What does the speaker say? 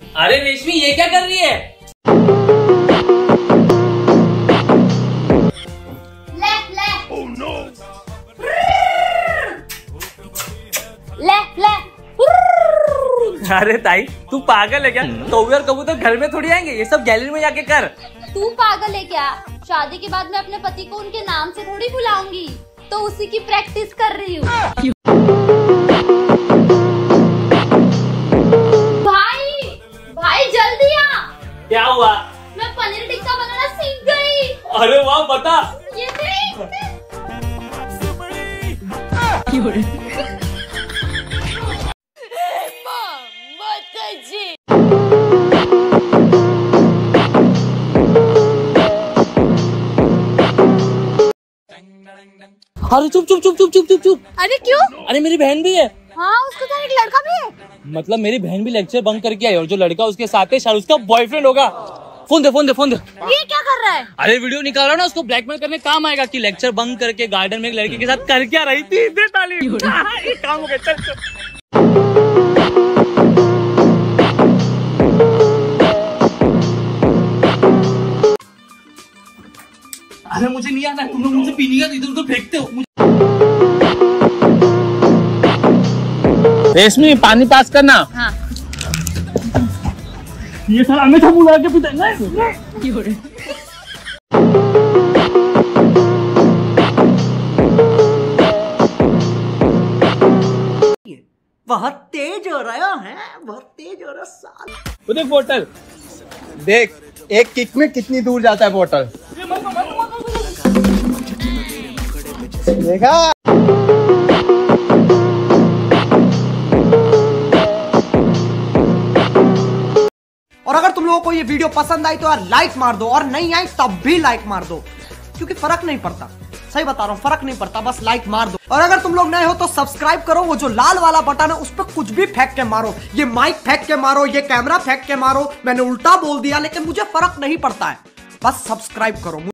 अरे रेशमी, ये क्या कर रही है? ले ले। Oh no! ले ले। अरे ताई, तू पागल है क्या? कौवे और कबूतर घर में थोड़ी आएंगे, ये सब गैलरी में जाके कर। तू पागल है क्या? शादी के बाद मैं अपने पति को उनके नाम से थोड़ी बुलाऊंगी, तो उसी की प्रैक्टिस कर रही हूँ। भाई जल्दी आ। क्या हुआ? मैं पनीर टिक्का बनाना सीख गई। अरे वाह, बता। ये देख। अरे चुप चुप चुप चुप चुप चुप चुप। अरे क्यों? अरे मेरी बहन भी है। हाँ, उसके साथ एक लड़का भी है। मतलब मेरी बहन भी लेक्चर बंक करके आई और जो लड़का उसके साथ है शायद उसका बॉयफ्रेंड होगा। फोन दे फोन दे फोन दे। ये क्या कर रहा है? अरे वीडियो निकाल रहा ना, उसको ब्लैकमेल करने काम आएगा कि लेक्चर बंक करके गार्डन में एक लड़के के साथ कर क्या रही थी। दे ताली। ये काम हो गया, चल चल। अरे मुझे नहीं आना, तुम लोग मुझे पीने का इधर उधर फेंकते हो। रेशमी, पानी पास करना। हाँ। ये साला हमेशा बुला के पीता है। बहुत तेज हो रहा है, बहुत तेज हो रहा साल। देख बोतल, देख एक किक में कितनी दूर जाता है बोतल। देखा? और अगर तुम लोगों को ये वीडियो पसंद आई तो यार लाइक मार दो, और नहीं आई तब भी लाइक मार दो, क्योंकि फर्क नहीं पड़ता। सही बता रहा हूँ, फर्क नहीं पड़ता, बस लाइक मार दो। और अगर तुम लोग नए हो तो सब्सक्राइब करो, वो जो लाल वाला बटन है उस पर कुछ भी फेंक के मारो, ये माइक फेंक के मारो, ये कैमरा फेंक के मारो, मैंने उल्टा बोल दिया लेकिन मुझे फर्क नहीं पड़ता है, बस सब्सक्राइब करो।